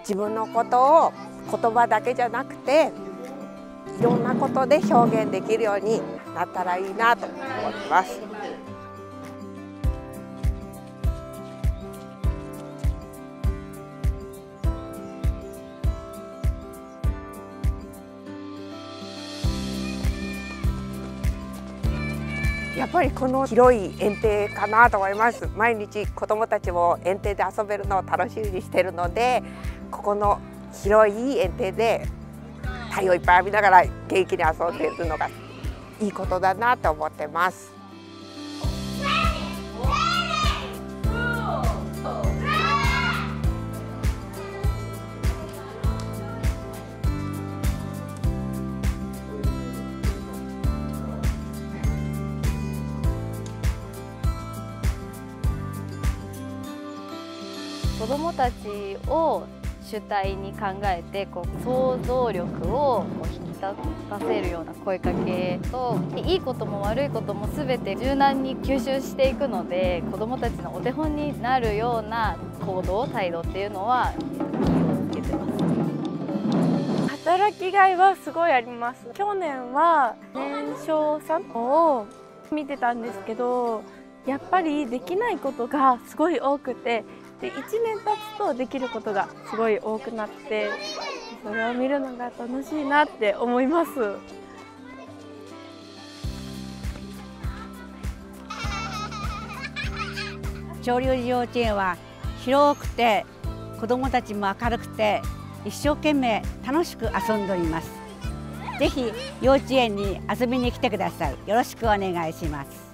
自分のことを言葉だけじゃなくていろんなことで表現できるようになったらいいなと思います。やっぱりこの広い園庭かなと思います。毎日子どもたちも園庭で遊べるのを楽しみにしているので、ここの広い園庭で太陽いっぱい浴びながら元気に遊んでいるのがいいことだなと思ってます。 子どもたちを主体に考えて想像力を引き立たせるような声かけと、いいことも悪いことも全て柔軟に吸収していくので、子どもたちのお手本になるような行動態度っていうのは気をつけてます。 働きがいはすごいあります。去年は年少さんを見てたんですけど、やっぱりできないことがすごい多くて、で1年経つとできることがすごい多くなって、それを見るのが楽しいなって思います。 長隆寺幼稚園は広くて子どもたちも明るくて一生懸命楽しく遊んでおります。ぜひ幼稚園に遊びに来てください。よろしくお願いします。